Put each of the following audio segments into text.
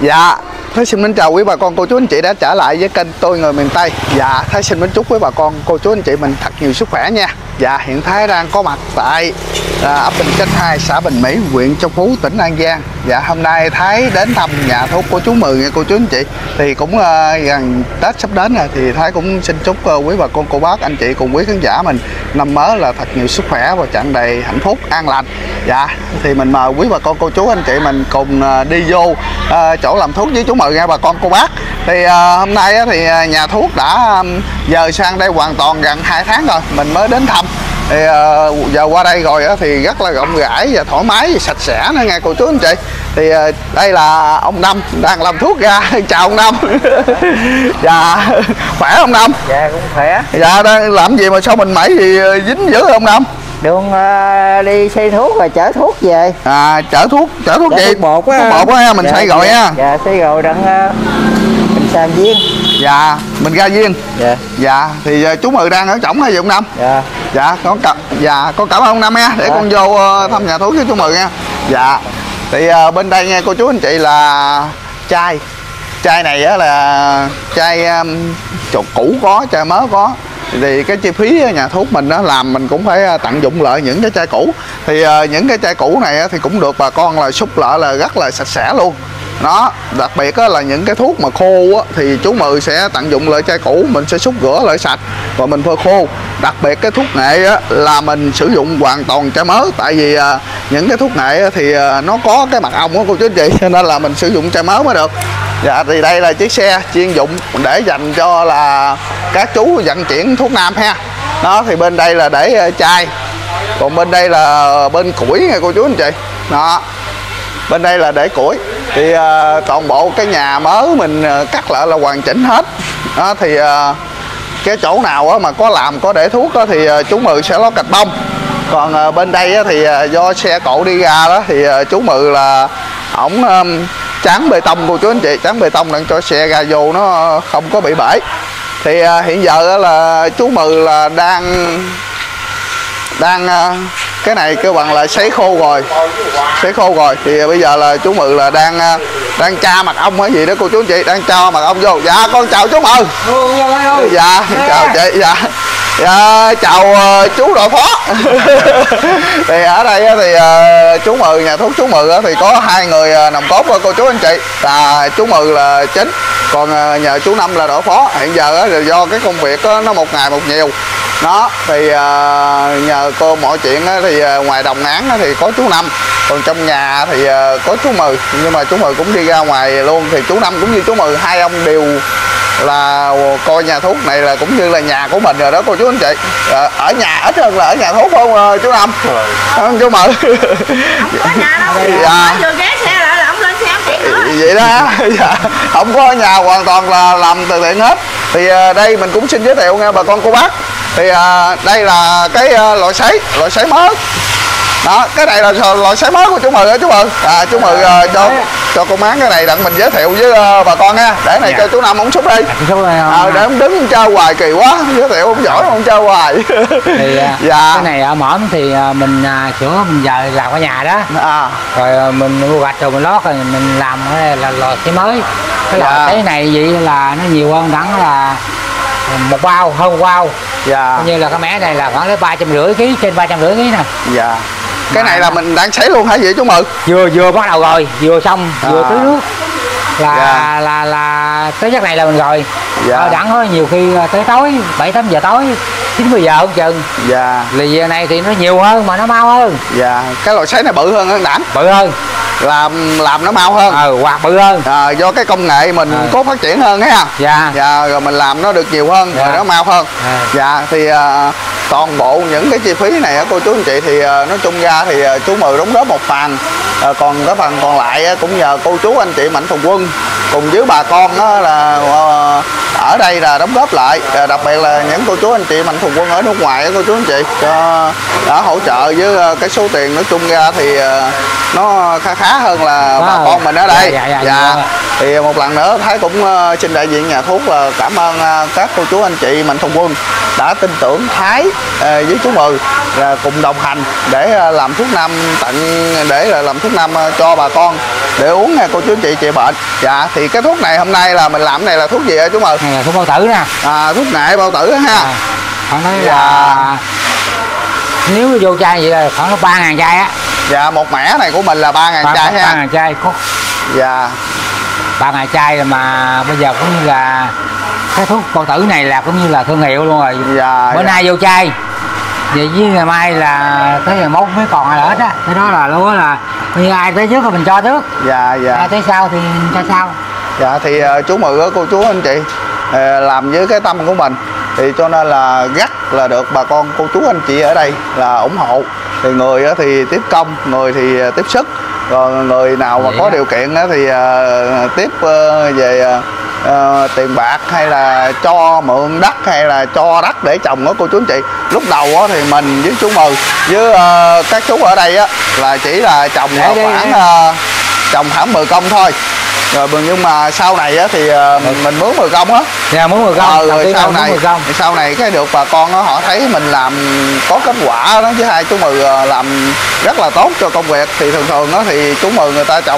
Dạ, Thái xin mến chào quý bà con cô chú anh chị đã trở lại với kênh Tôi Người Miền Tây. Dạ, Thái xin mến chúc quý bà con cô chú anh chị mình thật nhiều sức khỏe nha. Dạ, hiện Thái đang có mặt tại ấp Bình Chánh 2, xã Bình Mỹ, huyện Châu Phú, tỉnh An Giang. Dạ, hôm nay Thái đến thăm nhà thuốc của chú Mười nha cô chú anh chị. Thì cũng gần Tết sắp đến rồi thì Thái cũng xin chúc quý bà con cô bác anh chị cùng quý khán giả mình năm mới là thật nhiều sức khỏe và tràn đầy hạnh phúc an lành. Dạ, thì mình mời quý bà con cô chú anh chị mình cùng đi vô chỗ làm thuốc với chú Mười nha bà con cô bác. Thì hôm nay thì nhà thuốc đã dời sang đây hoàn toàn gần 2 tháng rồi, mình mới đến thăm. Thì giờ qua đây rồi thì rất là rộng rãi và thoải mái và sạch sẽ nữa nghe cô chú anh chị. Thì đây là ông Năm đang làm thuốc ra. Chào ông Năm. Dạ, khỏe ông Năm? Dạ cũng khỏe. Dạ, đang làm gì mà sao mình mẩy thì dính dữ ông Năm? Đường đi xây thuốc rồi chở thuốc về. Chở thuốc gì? Thuốc bột á. Thuốc bột á, mình dạ, xây rồi dạ, nha. Dạ, xây rồi đặng mình sang viên. Dạ, mình ra viên. Dạ. Dạ, thì chú Mười đang ở trỏng hay gì ông Năm? Dạ. Dạ, con cảm ơn ông Năm nha, để con vô thăm nhà thuốc với chú Mười nha. Dạ. Thì bên đây nghe cô chú anh chị là chai này á là chai cũ có, chai mới có. Thì cái chi phí nhà thuốc mình đó làm mình cũng phải tận dụng lại những cái chai cũ. Thì những cái chai cũ này thì cũng được bà con là xúc lại là rất là sạch sẽ luôn. Đó, đặc biệt là những cái thuốc mà khô thì chú Mười sẽ tận dụng lại chai cũ, mình sẽ xúc rửa lại sạch và mình phơi khô. Đặc biệt cái thuốc nghệ là mình sử dụng hoàn toàn chai mới, tại vì những cái thuốc nghệ thì nó có cái mật ong cô chú anh chị, cho nên là mình sử dụng chai mới mới được. Dạ, thì đây là chiếc xe chuyên dụng để dành cho là các chú vận chuyển thuốc nam ha. Đó, thì bên đây là để chai, còn bên đây là bên củi nha cô chú anh chị. Đó, bên đây là để củi. Thì toàn bộ cái nhà mới mình cắt lại là hoàn chỉnh hết. Đó, thì cái chỗ nào mà có làm có để thuốc thì chú Mười sẽ lót gạch bông. Còn bên đây thì do xe cộ đi ra đó thì chú Mười là ổng tráng bê tông cô chú anh chị, tráng bê tông để cho xe ra vô nó không có bị bể. Thì hiện giờ là chú Mười là đang cái này kêu bằng là sấy khô rồi, thì bây giờ là chú Mười là đang tra mật ong hay gì đó cô chú anh chị, đang cho mật ong vô. Dạ, con chào chú Mười. Dạ, chào chị. Dạ, chào chú đội phó. Thì ở đây thì chú Mười, nhà thuốc chú Mười thì có 2 người nòng cốt cô chú anh chị, là chú Mười là chính, còn nhờ chú Năm là đội phó. Hiện giờ là do cái công việc nó một ngày một nhiều. Đó, thì nhờ cô mọi chuyện thì ngoài đồng án thì có chú Năm, còn trong nhà thì có chú Mười, nhưng mà chú Mười cũng đi ra ngoài luôn. Thì chú Năm cũng như chú Mười, hai ông đều là coi nhà thuốc này là cũng như là nhà của mình rồi đó cô chú anh chị. Ở nhà ít hơn là ở nhà thuốc không chú Năm? Không chú Mười? Không có nhà đâu, dạ. vừa ghé xe lại là ông lên xe ông chạy nữa. Vậy đó. Dạ. Không có nhà, hoàn toàn là làm từ thiện hết. Thì đây mình cũng xin giới thiệu nghe bà con cô bác. Thì đây là cái loại sấy mới. Đó, cái này là loại sấy mới của chú Mười đó chú Mười. Chú Mười cho con bán cái này đặng mình giới thiệu với bà con nha. Để này cho chú Năm ông xúc đi. Để ông đứng chơi hoài kỳ quá, giới thiệu ông giỏi ông chơi hoài. Thì dạ. cái này ở mõm thì mình sửa mình giờ làm ở nhà đó. Rồi mình mua gạch rồi mình lót rồi mình làm là loại sấy mới. Cái loại sấy này vậy là nó nhiều hơn đẳng là một bao, hơn một bao. Dạ. Như là cái mé này là khoảng đến 350 kg, trên 350 kg nè. Dạ. Cái này là mình đang sấy luôn hả vậy chú Mười? Vừa bắt đầu rồi, vừa xong, vừa tưới nước là tới giấc này là mình rồi. Dạ. Đặng thôi, nhiều khi tới tối 7-8 giờ tối, 9-10 giờ không chừng. Dạ. Là giờ này thì nó nhiều hơn mà nó mau hơn. Dạ. Cái loại sấy này bự hơn đẳng. Bự hơn. Làm nó mau hơn. Hoặc bự hơn. Do cái công nghệ mình có phát triển hơn ha. Dạ. Dạ, rồi mình làm nó được nhiều hơn, rồi nó mau hơn. Dạ, thì toàn bộ những cái chi phí này cô chú anh chị thì nói chung ra thì chú Mười đóng góp một phần, còn cái phần còn lại cũng nhờ cô chú anh chị mạnh thường quân cùng với bà con đó là ở đây là đóng góp lại. Đặc biệt là những cô chú anh chị mạnh thường quân ở nước ngoài cô chú anh chị đã hỗ trợ với cái số tiền nói chung ra thì nó khá hơn là bà con mình ở đây. Dạ. Thì một lần nữa Thái cũng xin đại diện nhà thuốc là cảm ơn các cô chú anh chị mạnh thường quân đã tin tưởng Thái với chú Mười là cùng đồng hành để làm thuốc nam làm thuốc nam cho bà con để uống nha cô chú anh chị bệnh. Dạ thì cái thuốc này hôm nay là mình làm này là thuốc gì hả chú Mười? Này là thuốc bao tử nè. Thuốc nghệ bao tử ha. Khoảng nói là nếu vô chai vậy là khoảng 3.000 chai á. Dạ một mẻ này của mình là 3.000 chai ha. 3.000 chai có. Dạ 3.000 chai mà bây giờ cũng như là cái thuốc bao tử này là cũng như là thương hiệu luôn rồi. Dạ, bữa nay vô chai vậy với ngày mai là tới ngày mốt mới còn là hết á. Cái đó là luôn là như ai tới trước thì mình cho trước. Dạ dạ. Ai tới sau thì cho sau. Dạ thì chú Mười cô chú anh chị làm với cái tâm của mình thì cho nên là rất là được bà con cô chú anh chị ở đây là ủng hộ. Thì người thì tiếp công, người thì tiếp sức, rồi người nào mà có điều kiện thì tiếp về tiền bạc hay là cho mượn đất hay là cho đất để trồng đó cô chú anh chị. Lúc đầu thì mình với chú Mười với các chú ở đây là chỉ là trồng khoảng 10 công thôi. Rồi nhưng mà sau này thì mình mướn 10 công á. Dạ mướn 10 công. Rồi sau này cái được bà con họ thấy mình làm có kết quả đó, với hai chú Mười làm rất là tốt cho công việc. Thì thường thì chú Mười người ta trồng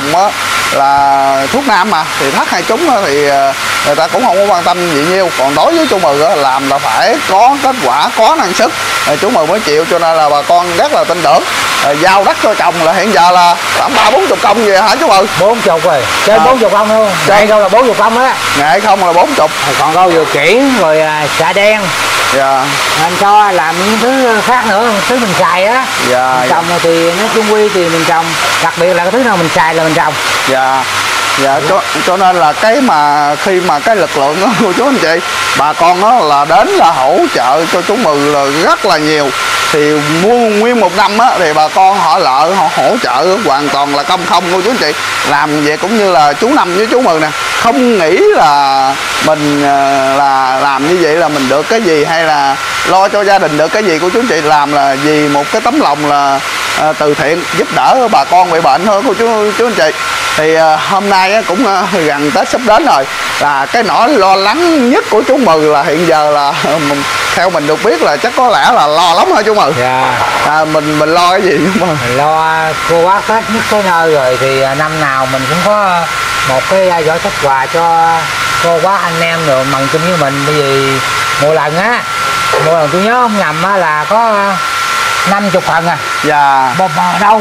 là thuốc nam mà thì thắt hai chúng thì người ta cũng không có quan tâm gì nhiều. Còn đối với chú Mười làm là phải có kết quả, có năng suất chú Mười mới chịu, cho nên là bà con rất là tin tưởng. Giao đất cho trồng là hiện giờ là khoảng 30-40 công vậy hả chú Mười? 40 rồi, trên 40 công luôn. Nghệ đâu là 40 công á. Nghệ không là 40. Còn đâu vừa kiển rồi xạ đen. Dạ. Mình cho làm những thứ khác nữa, thứ mình xài á. Dạ. Mình trồng thì nó chung quy thì mình trồng, đặc biệt là cái thứ nào mình xài là mình trồng. Dạ. Dạ cho nên là cái mà khi mà cái lực lượng đó của chú anh chị, bà con đó là đến là hỗ trợ cho chú Mười là rất là nhiều. Thì nguyên một năm thì bà con họ hỗ trợ hoàn toàn là công không cô chú anh chị. Làm vậy cũng như là chú Năm với chú Mười nè, không nghĩ là mình là làm như vậy là mình được cái gì hay là lo cho gia đình được cái gì cô chú anh chị. Làm là vì một cái tấm lòng là từ thiện giúp đỡ bà con bị bệnh thôi cô chú anh chị. Thì hôm nay cũng gần Tết sắp đến rồi, là cái nỗi lo lắng nhất của chú Mười là hiện giờ là theo mình được biết là chắc có lẽ là lo lắm hả chú Mười? Dạ. Mình lo cái gì chú Mười? Mình lo cô bác Tết nhất cái nơi rồi thì năm nào mình cũng có một cái giỏ sách quà cho cô bác anh em rồi mừng chung với mình. Bởi vì mỗi lần tôi nhớ không nhầm là có 50 phần à. Dạ. Đâu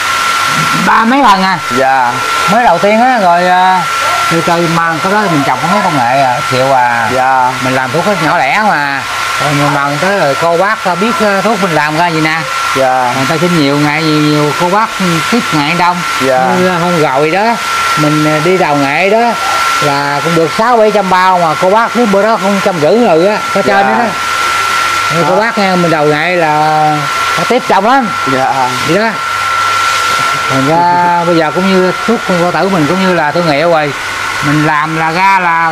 30 mấy phần à. Dạ. Mới đầu tiên rồi từ từ mà cái đó mình trồng có mấy công nghệ chịu Dạ. Mình làm thuốc nhỏ lẻ mà rồi mình mần tới rồi cô bác biết thuốc mình làm ra gì nè. Dạ. Người ta xin nhiều ngày nhiều cô bác tiếp ngày đông. Dạ. Như hôm rồi đó mình đi đào nghệ đó là cũng được 600-700 bao mà cô bác cái bữa đó 150 rồi á, có trên đó đó. Cô bác nghe mình đào nghệ là nó tiếp chồng lắm. Dạ. Vậy đó. Thành ra bây giờ cũng như thuốc bao tử mình cũng như là thương hiệu rồi, mình làm là ra là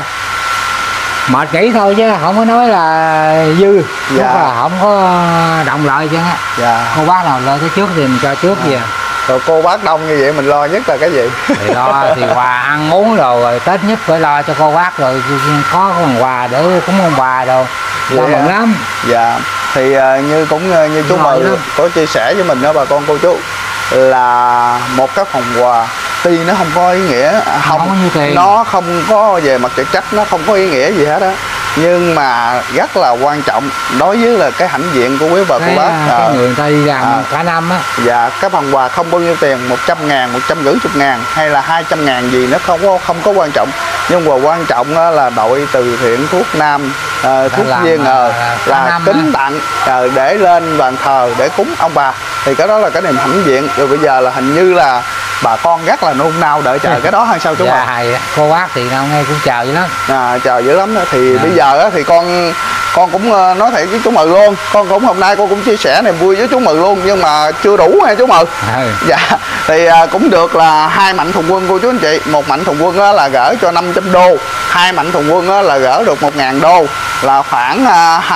mệt nghỉ thôi chứ không có nói là dư. Dạ. Là không có động lợi chứ á. Dạ. Cô bác nào lên tới trước thì mình cho trước gì. Rồi cô bác đông như vậy mình lo nhất là cái gì? Thì lo thì quà ăn uống rồi Tết nhất phải lo cho cô bác rồi có phần quà để cúng ông bà rồi. Dạ. Mừng lắm. Dạ. Thì như chú Mười có chia sẻ với mình đó bà con cô chú, là một cái phần quà tuy nó không có ý nghĩa, nó không có về mặt chất chất, nó không có ý nghĩa gì hết á, nhưng mà rất là quan trọng đối với là cái hãnh diện của quý bà cô bác. Cái người ta đi làm cả năm á. Dạ, cái phần quà không bao nhiêu tiền, 100.000, 150.000 hay là 200.000 gì nó không có quan trọng, nhưng mà quan trọng là đội từ thiện thuốc nam, thuốc viên là kính tặng để lên bàn thờ để cúng ông bà, thì cái đó là cái niềm hãnh diện. Rồi bây giờ là hình như là bà con rất là nôn nao đợi chờ cái đó hay sao chú? Dạ, cô bác thì nào nghe cũng chờ dữ lắm. Chờ dữ lắm đó. Thì bây giờ thì con cũng nói thiệt với chú Mười luôn, con cũng hôm nay con cũng chia sẻ niềm vui với chú Mười luôn, nhưng mà chưa đủ nha chú Mười. Dạ, thì cũng được là 2 mạnh thường quân cô chú anh chị. Một mạnh thường quân là gỡ cho 500 đô, 2 mạnh thường quân là gỡ được 1.000 đô, là khoảng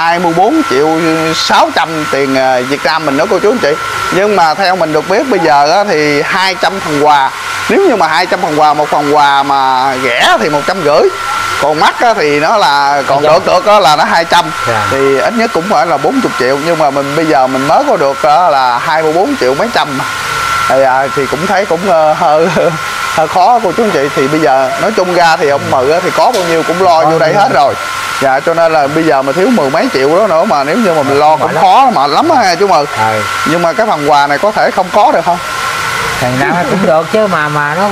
24.600.000 tiền Việt Nam mình đó cô chú anh chị. Nhưng mà theo mình được biết bây giờ thì 200 phần quà Nếu như mà 200 phần quà, một phần quà mà rẻ thì 150, còn mắc thì nó là còn được là nó 200, thì ít nhất cũng phải là 40 triệu. Nhưng mà mình bây giờ mình mới có được là 24 triệu mấy trăm, thì cũng thấy cũng hơi khó cô chú anh chị. Thì bây giờ nói chung ra thì ông Mự thì có bao nhiêu cũng lo vô đây hết rồi. Dạ, cho nên là bây giờ mà thiếu 10 mấy triệu đó nữa mà nếu như mà mình lo cũng khó mà lắm ha chú Mự. Nhưng mà cái phần quà này có thể không có được không? Thì nào cũng được chứ mà nó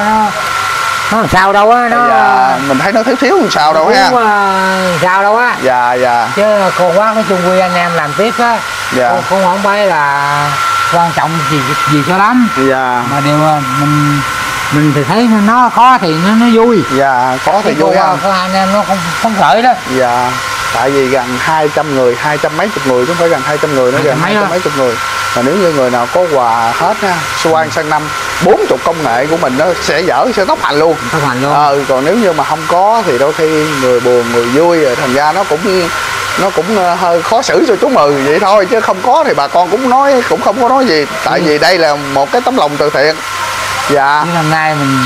làm sao đâu á, nó mình thấy nó thiếu làm sao đâu ha. Sao đâu á. Dạ. Chứ con quá nói chung quy anh em làm tiếp á. Con không phải là quan trọng gì cho lắm. Mà điều mình thì thấy nó khó thì nó vui. Có thì vui ha. Có anh em nó không phấn khởi đó. Tại vì gần 200 người, 200 mấy chục người chứ không phải gần 200 người nữa, gần 200 mấy chục người. Mà nếu như người nào có quà hết ha, xoan sang năm 40 công nghệ của mình nó sẽ tốc hành luôn. Còn nếu như mà không có thì đôi khi người buồn người vui rồi, thành ra nó cũng hơi khó xử cho chú Mừ vậy thôi, chứ không có thì bà con cũng không có nói gì, tại vì đây là một cái tấm lòng từ thiện. Chứ năm nay mình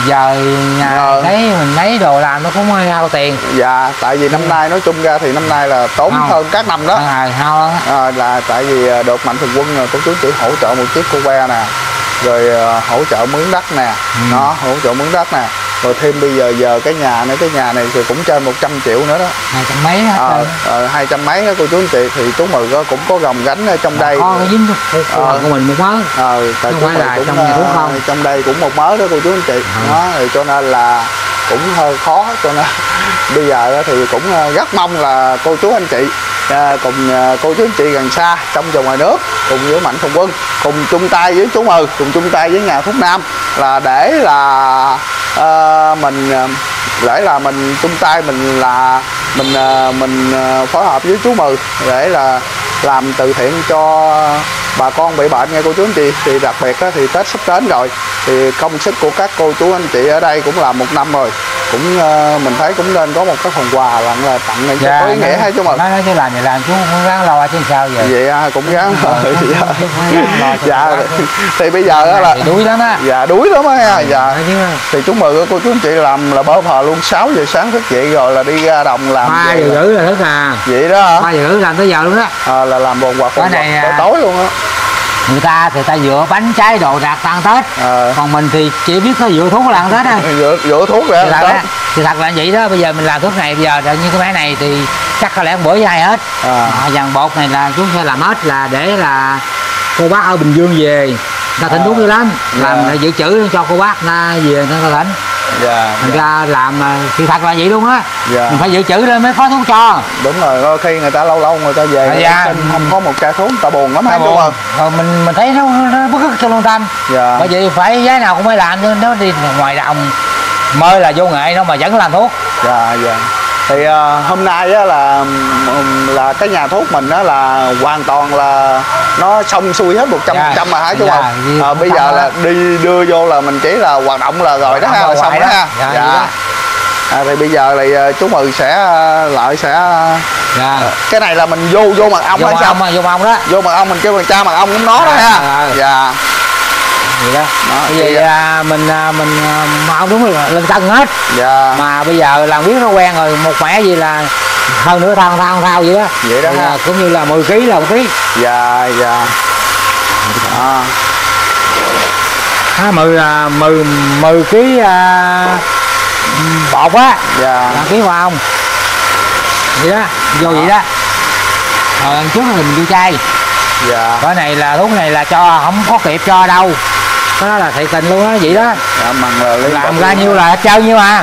mình lấy đồ làm nó cũng hơi hao tiền. Tại vì năm nay nói chung ra thì năm nay là tốn hơn các năm đó. Là tại vì được Mạnh Thường Quân cô chú chỉ hỗ trợ một chiếc cô ve nè, rồi hỗ trợ mướn đất nè, hỗ trợ mướn đất nè, rồi thêm bây giờ cái nhà này thì cũng trên 100 triệu nữa đó, 200 mấy hết 200 mấy đó cô chú anh chị. Thì chú Mừ cũng có gồng gánh ở trong đây, có dính của mình một mớ, tại chú Mừ cũng trong đây cũng một mớ đó cô chú anh chị. Thì cho nên là cũng hơi khó, cho nên bây giờ thì cũng rất mong là cô chú anh chị cùng cô chú anh chị gần xa trong và ngoài nước cùng với Mạnh Thường Quân cùng chung tay với chú Mừ, cùng chung tay với nhà thuốc Nam là để là mình chung tay, mình phối hợp với chú Mừ để là làm từ thiện cho bà con bị bệnh nghe cô chú anh chị. Thì đặc biệt thì Tết sắp đến rồi, thì công sức của các cô chú anh chị ở đây cũng làm 1 năm rồi, cũng mình thấy cũng nên có một cái phần quà là tặng cho có ý nghĩa hay chú Mừ. Nói chứ làm chú cũng ráng lo chứ sao vậy. Vậy cũng ráng thì bây giờ đó là đuối lắm á. Đuối lắm á. Thì chú Mừ cô chú anh chị làm là bơ phờ luôn, 6 giờ sáng thức dậy rồi là đi ra đồng làm 3 giờ rưỡi là thức vậy đó hả? 3 giờ rưỡi làm tới giờ luôn đó. Là làm bồn quạt tối luôn á. Người ta thì dựa bánh trái đồ đạc ăn Tết, còn mình thì chỉ biết có dựa thuốc là ăn Tết á. Dựa thuốc rồi ăn Tết. Thì thật là vậy đó. Bây giờ mình làm thuốc này, bây giờ như cái máy này thì chắc có lẽ một bữa với ai hết. Dàn bột này là chúng sẽ làm hết là để là cô bác ở Bình Dương về ta thỉnh thuốc dữ lắm, làm dự trữ cho cô bác na về ta thỉnh. Mình ra làm thì thật là vậy luôn á. Mình phải dự trữ lên mới có thuốc cho. Đúng rồi, khi người ta lâu người ta về không có một ca thuốc người ta buồn lắm á. Rồi mình thấy nó bất ức trong lương tâm. Bởi vậy phải giá nào cũng phải làm, chứ nó đi ngoài đồng mới là vô nghệ nó mà vẫn làm thuốc. Thì hôm nay á là cái nhà thuốc mình đó là hoàn toàn là nó xong xuôi hết 100% mà hả chú Mừ? Bây giờ là đi đưa vô là mình chỉ là hoạt động là rồi đó ha, là xong đó ha. Thì bây giờ thì chú Mừ sẽ cái này là mình vô mật ong hay sao? Vô mật ong đó. Vô mật ong mình kêu bằng cha mật ong cũng nó đó ha. Vậy đó. Vậy mình mật ong đúng rồi lên cân hết. Mà bây giờ làm biết nó quen rồi, một mẻ gì là hơn nửa thao vậy đó. Vậy đó ha. Cũng như là 10 kg là 1 kg. 10 kg bột á. Là ký hoa không? Vậy đó, vô vậy đó. Rồi lần trước mình vô chai. Cái này là thuốc này là cho không có kịp cho đâu. Đó là thiệt tình luôn á, vậy đó. Làm ra nhiêu là chơi nhiêu à.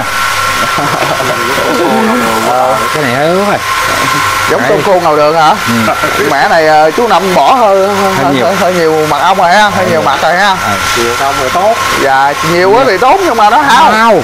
Cái này hơi ướt rồi. Giống tôm khô ngầu đường hả? Mẻ này chú Năm bỏ hơi nhiều mật ong rồi ha, hơi nhiều mật rồi ha. Nhiều không rồi tốt. Nhiều quá thì tốt nhưng mà nó hao.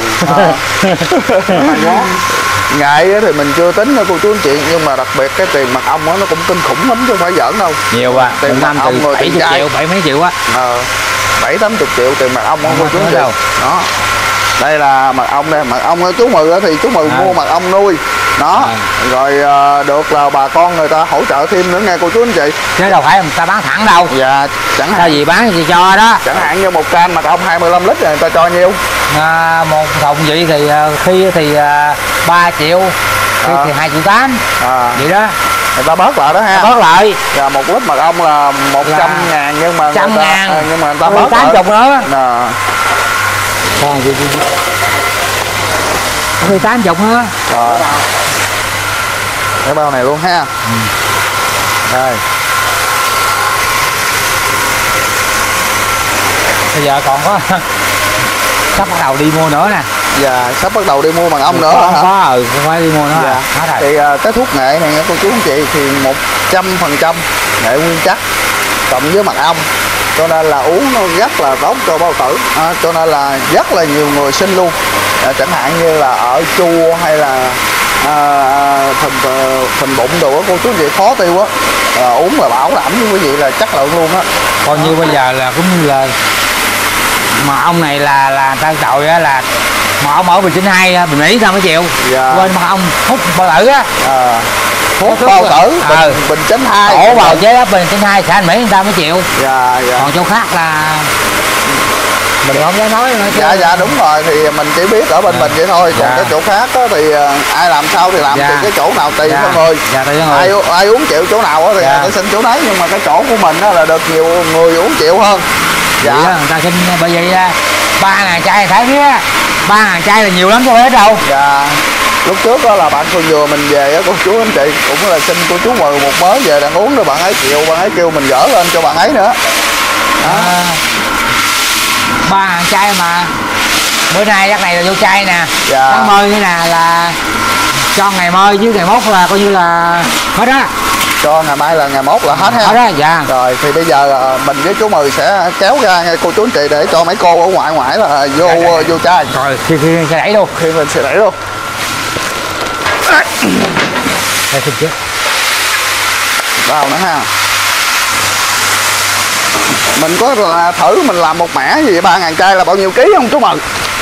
Nghệ thì mình chưa tính đâu cô chú anh chị, nhưng mà đặc biệt cái tiền mật ong nó cũng kinh khủng lắm chứ không phải giỡn đâu. Nhiều à, tiền mật ong rồi 70 triệu, 70 mấy triệu á. 70-80 triệu tiền mật ong cô chú anh chị. Đó. Đây là mật ong đây, mật ong chú Mừ thì chú Mừ mua mật ong nuôi. đó. Rồi được là bà con người ta hỗ trợ thêm nữa nghe cô chú anh chị, chứ đâu phải người ta bán thẳng đâu. Dạ, chẳng Sao hạn gì bán gì cho đó. Chẳng hạn như một can mật ong 25 lít người ta cho nhiêu? Một thùng vậy thì khi thì 3 triệu, khi thì 2,8 triệu. Vậy đó. Người ta bớt lại đó ha. Bớt lại. Dạ, 1 lít mật ong là 100.000 nhưng mà 100.000 nhưng mà người ta bớt 80 nữa. Rồi. Rồi 80 nữa. Rồi. Cái bao này luôn ha. Đây. Bây giờ còn có sắp bắt đầu đi mua nữa nè. Dạ, sắp bắt đầu đi mua mật ong nữa hả? Không phải đi mua nữa. Dạ. Thì cái thuốc nghệ này nha cô chú anh chị thì 100% nghệ nguyên chất cộng với mật ong, cho nên là uống nó rất là tốt cho bao tử, cho nên là rất là nhiều người xin luôn. Chẳng hạn như là ở chua hay là phình bụng đồ á cô chú anh chị, khó tiêu á, uống là bảo đảm với quý vị là chất lượng luôn á. Coi như bây giờ là cũng như là mà ông này là ta tội á, là mà ông ở Bình Chánh 2 Bình Mỹ sao mấy triệu. Dạ. Quên mà ông hút bao tử á. Hút bao tử Bình Chánh 2 ổ vào chế đó Bình Chánh 2 xã Bình Mỹ người ta mấy triệu. Dạ. Còn chỗ khác là mình không dám nói nữa. Dạ đúng rồi, thì mình chỉ biết ở bên mình vậy thôi. Còn cái chỗ khác đó thì ai làm sao thì làm, thì cái chỗ nào tùy theo người. Ai uống chịu chỗ nào thì người ta xin chỗ đấy, nhưng mà cái chỗ của mình là được nhiều người uống chịu hơn. Dạ. Người ta xin bởi vì 3.000 chai thấy biết 3.000 chai là nhiều lắm chứ hết đâu. Dạ. Lúc trước đó là bạn Phương Dừa mình về á cô chú anh chị, cũng là xin cô chú Mười một mớ về đang uống, rồi bạn ấy chịu, bạn ấy kêu mình gỡ lên cho bạn ấy nữa. 3.000 chai mà bữa nay chắc này là vô chai nè. Dạ. Tháng mơi như nè là cho ngày mơi với ngày mốt là coi như là hết á. Cho ngày mai là ngày mốt là hết ha. Hết đó, dạ. Rồi thì bây giờ mình với chú Mười sẽ kéo ra nghe cô chú anh chị để cho mấy cô ở ngoài là vô vô chai. Rồi khi sẽ đẩy luôn. Khi mình sẽ đẩy luôn. Đây xin chứ. Vào nữa ha. Mình có là thử mình làm một mẻ gì 3.000 chai là bao nhiêu ký không chú Mừng?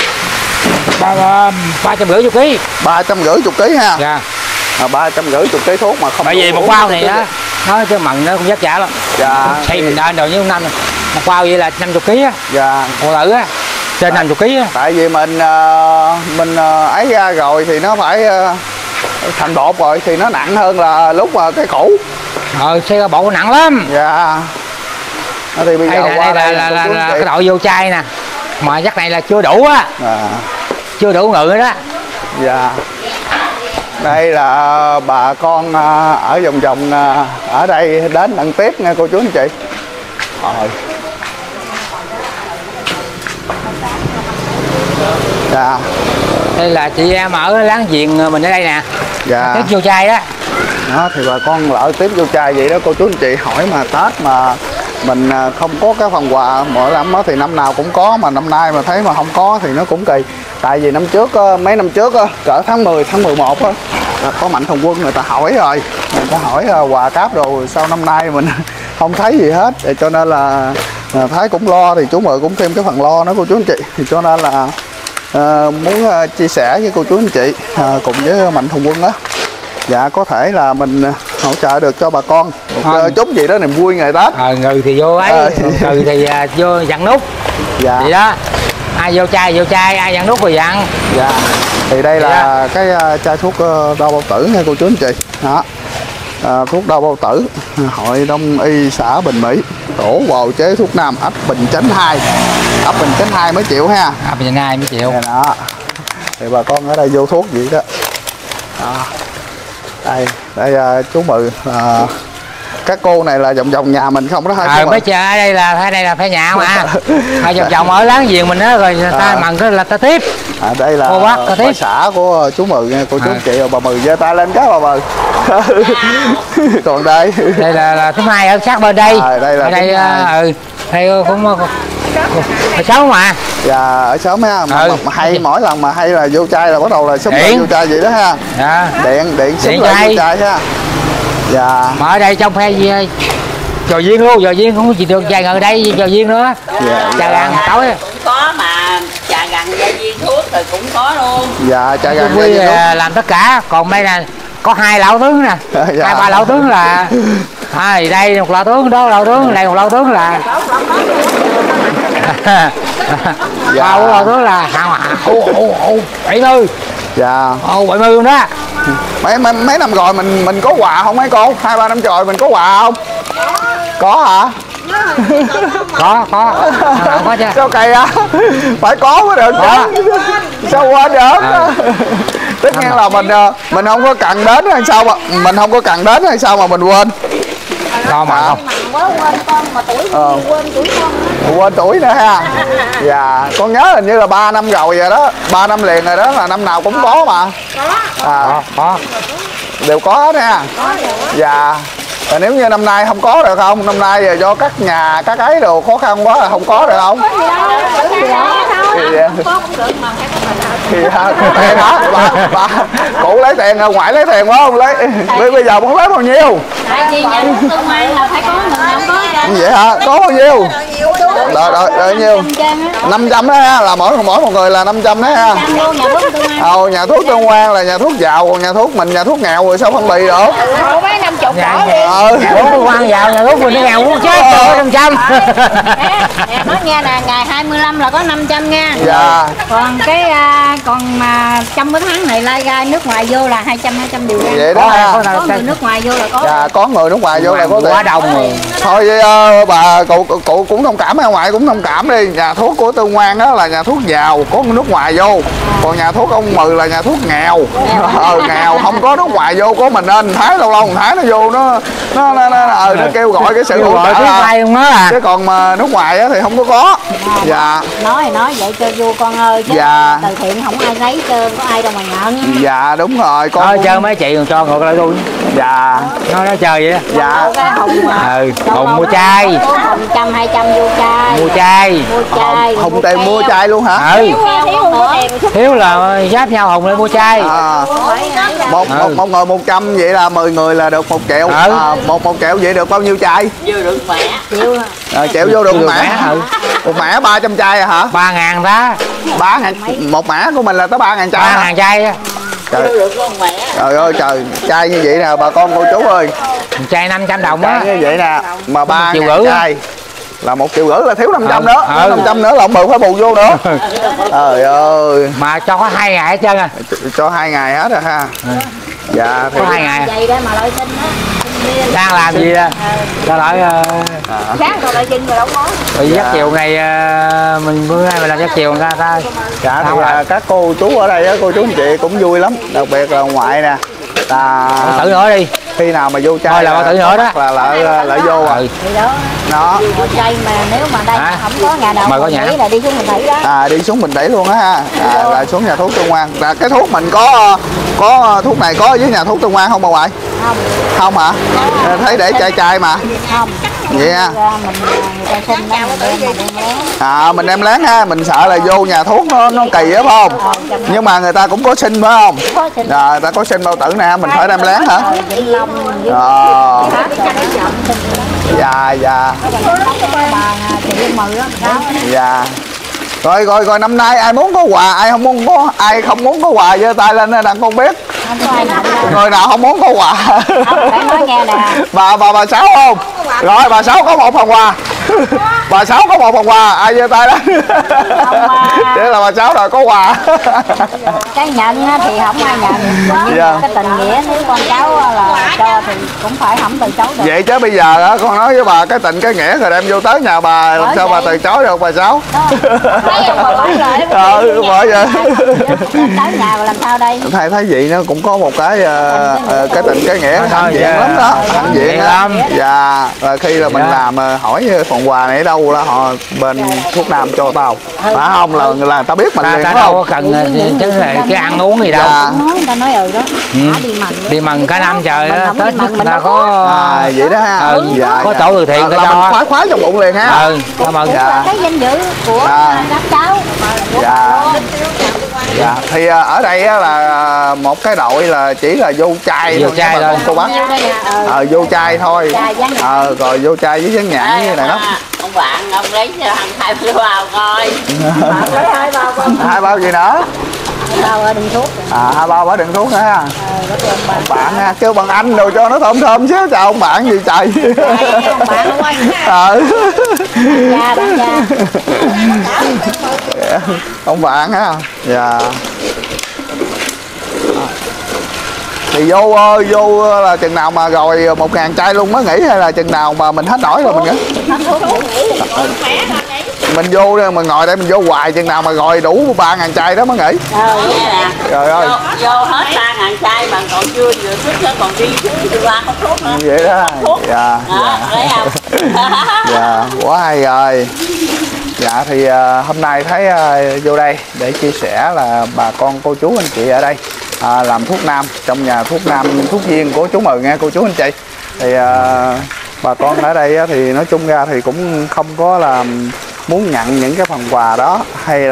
350 kg. 350 kg ha. Dạ. 350 kg thuốc mà không. Bởi vì một bao này á nó cái mặn nó cũng vất vả lắm. Dạ. Xây mình lên rồi như năm một bao vậy là 50 kg á. Dạ. Một tử á trên 50 kg á. Tại vì mình ấy ra rồi thì nó phải thành bột rồi thì nó nặng hơn là lúc mà cái cũ. Xây ra bộ nặng lắm. Dạ. Thì bây giờ qua đây là cái đội vô chai nè, mà chắc này là chưa đủ á. Chưa đủ ngự đó. Dạ. Đây là bà con ở vòng ở đây đến ăn tiếp nghe cô chú anh chị. Dạ. Đây là chị em ở láng giềng mình ở đây nè. Dạ. Tiếp vô chai đó. Đó thì bà con ở tiếp vô chai vậy đó cô chú anh chị. Hỏi mà Tết mà mình không có cái phần quà mỗi năm thì năm nào cũng có, mà năm nay mà thấy mà không có thì nó cũng kỳ. Tại vì năm trước mấy năm trước cỡ tháng 10 tháng 11 là có Mạnh Thường Quân người ta hỏi rồi, người ta hỏi quà cáp rồi, sau năm nay mình không thấy gì hết, cho nên là thấy cũng lo, thì chú Mười cũng thêm cái phần lo nữa cô chú anh chị, thì cho nên là muốn chia sẻ với cô chú anh chị cùng với Mạnh Thường Quân đó. Dạ có thể là mình hỗ trợ được cho bà con một chút gì đó niềm vui ngày Tết. Người thì vô ấy, người thì vô dặn nút. Dạ. Vậy đó. Ai vô chai, ai dặn nút thì dặn. Dạ. Thì đây là cái chai thuốc đau bao tử nha cô chú anh chị. Đó. Thuốc đau bao tử Hội Đông y xã Bình Mỹ, tổ bào chế thuốc nam, ấp Bình Chánh 2. Ấp Bình Chánh 2 mấy triệu ha. Ấp Bình Chánh 2 mấy triệu. Đó. Thì bà con ở đây vô thuốc vậy đó. Đó. Đây chú Mừ các cô này là vòng nhà mình không đó hả? Mấy chờ ở đây là phải nhà mà. Vòng ở láng giềng mình đó, rồi ta mặn cái là ta tiếp. Đây là bà xã của chú Mừ nha cô chú chị. Bà Mừ giơ tay lên cái bà Mừ. Còn đây là thứ hai ở sát bên đây. Đây là đây cũng ở xóm mà. Dạ ở xóm ha. Mà hay mỗi lần mà hay là vô chai là bắt đầu là xúc vô chai vậy đó ha. Dạ. Điện xúc lại vô chai ha. Dạ. Mà ở đây trong phe trò viên luôn, trò viên cũng chỉ được vài người đây trò viên nữa. Dạ. Trà găng tối. Cũng có mà trà găng gia viên thuốc rồi cũng có luôn. Dạ chai gan Quy làm tất cả, còn đây là có 2 lão tướng nè. Dạ. 2-3 lão tướng là đây một lão tướng, đó lão tướng, đây một lão tướng là Dạ. 3 lão tướng là 70. Dạ. 70 luôn đó. Mấy năm rồi mình có quà không mấy cô? 2-3 năm rồi mình có quà không? Có hả? Có chứ. Sao kỳ á? Phải có mới được chứ. Sao quên được? Tất nhiên là mình không có cần đến hay sao mà mình không có cần đến hay sao mà mình quên. Con mà không. Quá quên con mà tuổi quên tuổi con. Quên tuổi nữa ha. Dạ, con nhớ hình như là 3 năm rồi vậy đó, 3 năm liền rồi đó, là năm nào cũng có mà. Có. Đều có hết ha. Dạ. Và nếu như năm nay không có được không? Năm nay giờ do các nhà các ấy đồ khó khăn quá là không có được không? Thì tiền hả? Bà cụ lấy tiền rồi, ngoại lấy tiền quá không lấy. Bây giờ muốn lấy bao nhiêu? Tại vì nhà nước tương quan là phải có người nào có chứ. Vậy hả? Có bao nhiêu? Đợi nhiêu? 500 đó ha, là mỗi một người là 500 đó ha. Nhà thuốc Tương Quan là nhà thuốc giàu, còn nhà thuốc mình nhà thuốc nghèo rồi sao phân bì được? Ủa mấy 50 bỏ đi. Tương Quan giàu, nhà thuốc mình nó nghèo muốn chết, 500. Nói nghe nè, ngày 25 là có 500 nha. Dạ. Còn còn mà trong cái tháng này lai ra nước ngoài vô là 200 đều ra. Vậy đó ha. Có người nước ngoài vô là có. Dạ, có người nước ngoài vô là có tiền. Quá đông rồi. Thôi bà cụ cũng thông cảm, ngoại cũng thông cảm đi. Nhà thuốc của Tương Quan đó là nhà thuốc giàu, có nước ngoài vô. Còn nhà thuốc ông Mừ là nhà thuốc nghèo. Nghèo không có nước ngoài vô, có mình nên Thái lâu lâu Thái nó vô nó kêu gọi cái sự hỗ trợ. Chứ còn mà nước ngoài á thì không có. Dạ. Nói vậy cho vui con ơi, chứ dạ. từ thiện không ai lấy trơn, có ai đâu mà nhận. Dạ đúng rồi con. Thôi chơi mấy chị còn cho ngược lại luôn. Dạ. Nó chơi vậy đó. Dạ. Hùng mua chai. 100 200 vô chai. Mua chai. Hùng tiền mua chai luôn hả? Thiếu là giáp nhau Hùng lại mua chai. Một người 100 vậy là 10 người là được 1 triệu. Một triệu vậy được bao nhiêu chai? Vô được mẻ. Triệu vô được mẻ. Một mẻ 300 chai hả? 3.000 đó. 3.000 một mẻ của mình là tới 3.000 chai. 3.000 chai á. Trời ơi trời, chai như vậy nè bà con cô chú ơi. Chai 500 đồng á. Như vậy nè, mà 3.000 1,5 chai là 1,5 triệu là thiếu 500 nữa. 500 nữa là ông Bự phải bù vô nữa. Trời ơi. Mà cho có 2 ngày hết trơn à. Cho 2 ngày hết rồi ha. Dạ có 2 ngày. Vậy đó mà lợi sinh á. Đang làm gì đó? Cho lại sáng rồi lợi sinh rồi đâu có. Rồi dắt chiều này mình bữa nay mình làm dắt chiều người ta. Dạ thì các cô chú ở đây á, cô chú anh chị cũng vui lắm, đặc biệt là ngoại nè. Thử nữa đi. Khi nào mà vô chai thôi là bao tử nữa đó là lại vô rồi. Thì đó. Nó. Chai mà nếu mà đây không có nhà nào có nhà là đi xuống mình đẩy đó. Đi xuống mình đẩy luôn á ha. Là xuống nhà thuốc Tương Quan. Là cái thuốc mình có thuốc này có ở dưới nhà thuốc Tương Quan không bà ngoại? Không hả? Thấy để chai mà. Không. Vậy ha. Mình đem láng ha, mình sợ là vô nhà thuốc nó kỳ á phải không? Nhưng mà người ta cũng có xin phải không? Người ta có xin bao tử nè, mình phải đem láng hả? Dạ. Dạ. Rồi năm nay ai muốn có quà, ai không muốn có quà giơ tay lên đặng con biết. Người nào không muốn có quà. Bà Sáu không? Rồi bà Sáu có 1 phần quà. Bà Sáu có 1 phần quà, ai giơ tay đó. Để là bà Sáu rồi có quà. Cái nhận thì không ai nhận. Nhưng cái tình nghĩa nếu con cháu là cho thì cũng phải không từ chối được. Vậy chứ bây giờ đó con nói với bà cái tình cái nghĩa rồi đem vô tới nhà bà làm sao bà từ chối được bà Sáu? Bởi vậy. Tới nhà làm sao đây? Thấy vậy nó cũng có một cái tình cái nghĩa hạnh diện lắm đó, hạnh diện lắm. Dạ, khi là mình làm hỏi phần quà này ở đâu là họ bên thuốc nam cho tao, phải không? Là tao biết mình liền ta phải đâu không? có cần chứ là cái ăn uống gì đâu. Ta nói đó. Đi mừng cả năm trời đó, Tết mình ta có vậy đó ha. Dạ, có chỗ từ thiện là mình khoái trong bụng liền ha. Mừng. Cái danh dự của các cháu. Dạ. Thì ở đây là một cái đội là chỉ là vô chai thôi cô bác. Vô chai thôi. Rồi vô chai với dán nhãn như này đó. Ông bạn ông lấy cho thằng 2 bao coi. Bạn lấy 2 bao coi. 2 bao gì nữa? 2 bao ở đựng thuốc. 2 bao ở đựng thuốc nữa ha. Ông bạn ha, kêu bằng anh đồ cho nó thơm thơm xíu. Chào ông bạn gì trời. Ông bạn luôn ông bạn ha. Dạ. Thì vô là chừng nào mà rồi 1.000 chai luôn mới nghỉ, hay là chừng nào mà mình hết nổi rồi mình nghỉ? Mình vô đây, mình ngồi đây mình vô hoài, chừng nào mà rồi đủ 3.000 chai đó mới nghỉ. Trời ơi. Vô hết 3.000 chai mà còn chưa vừa sức còn đi qua không thuốc nữa. Vậy đó. Dạ. Thấy không? Dạ, quá hay rồi. Dạ thì hôm nay thấy vô đây để chia sẻ là bà con cô chú anh chị ở đây làm thuốc nam trong nhà thuốc nam thuốc viên của chú Mừ nha cô chú anh chị. Thì bà con ở đây thì nói chung ra thì cũng không có là muốn nhận những cái phần quà đó, hay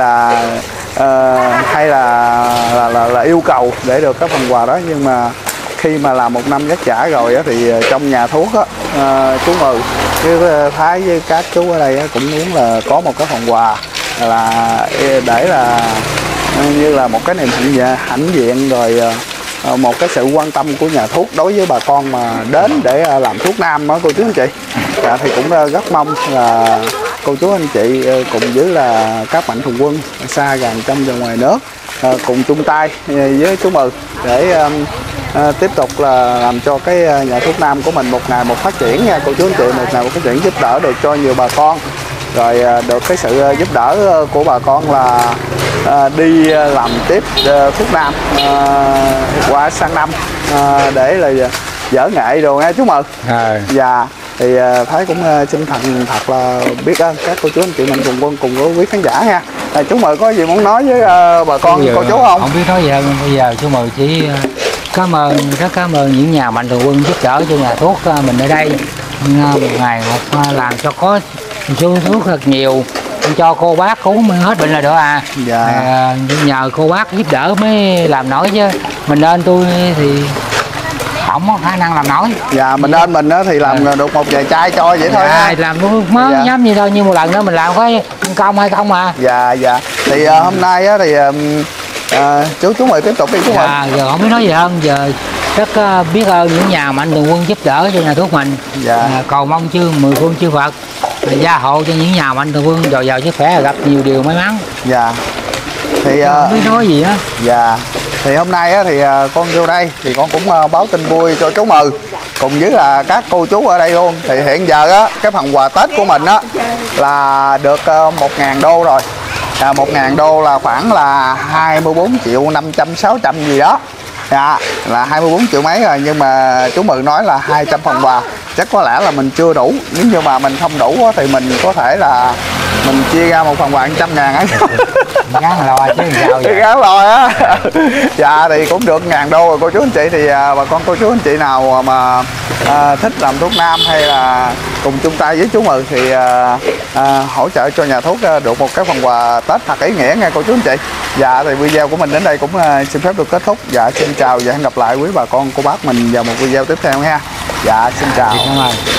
là yêu cầu để được cái phần quà đó, nhưng mà khi mà làm 1 năm dắt trả rồi thì trong nhà thuốc chú Mừ với Thái với các chú ở đây cũng muốn là có một cái phần quà là để là như là một cái niềm hãnh diện, rồi một cái sự quan tâm của nhà thuốc đối với bà con mà đến để làm thuốc nam đó cô chú anh chị. Dạ, thì cũng rất mong là cô chú anh chị cùng với là các mạnh thường quân xa gần trong và ngoài nước cùng chung tay với chú Mừ để tiếp tục là làm cho cái nhà thuốc nam của mình một ngày một phát triển nha cô chú anh chị, một ngày một phát triển, giúp đỡ được cho nhiều bà con, rồi được cái sự giúp đỡ của bà con là đi làm tiếp thuốc nam qua sang năm để là dỡ nghệ đồ nghe chú Mừ. Dạ thì Thái cũng chân thành thật là biết ơn các cô chú anh chị mạnh thường quân cùng với quý khán giả nha. Chú Mừ có gì muốn nói với bà con cô chú không? Không biết nói gì hơn, bây giờ chú Mừ chỉ rất cảm ơn những nhà mạnh thường quân giúp đỡ cho nhà thuốc mình ở đây, một ngày một làm cho có số thuốc thật nhiều cho cô bác uống hết bệnh là được à. Dạ. Nhờ cô bác giúp đỡ mới làm nổi, chứ mình nên tôi thì không có khả năng làm nổi. Dạ, mình nên mình thì làm được một vài chai cho vậy thôi ha. Làm mới nhắm gì thôi, nhưng một lần đó mình làm có công hay không à. Dạ. Thì hôm nay thì chú Mừ tiếp tục đi chú Mừ. Giờ không biết nói gì hơn, giờ rất biết ơn những nhà mạnh thường quân giúp đỡ cho nhà thuốc mình. Cầu mong mười phương chư Phật gia hộ cho những nhà mạnh thường quân dồi dào sức khỏe, gặp nhiều điều may mắn. Dạ. Thì không biết nói gì á. Dạ. Thì hôm nay thì con vô đây thì con cũng báo tin vui cho chú Mừ cùng với là các cô chú ở đây luôn. Thì hiện giờ cái phần quà Tết của mình là được 1.000 đô rồi. 1.000 đô là khoảng là 24 triệu 500 600 gì đó. Dạ, là 24 triệu mấy rồi, nhưng mà chú Mừ nói là 200 phần quà, chắc có lẽ là mình chưa đủ. Nếu như mà mình không đủ thì mình có thể là mình chia ra một phần quà 100.000 ấy. Gắn lòi chứ sao vậy? Gắn lòi á. Dạ thì cũng được 1.000 đô rồi cô chú anh chị. Thì bà con cô chú anh chị nào mà thích làm thuốc nam hay là cùng chung tay với chú Mừ thì hỗ trợ cho nhà thuốc được một cái phần quà Tết thật ý nghĩa nha cô chú anh chị. Dạ thì video của mình đến đây cũng xin phép được kết thúc. Dạ xin chào và hẹn gặp lại quý bà con cô bác mình vào một video tiếp theo nha. Dạ xin chào.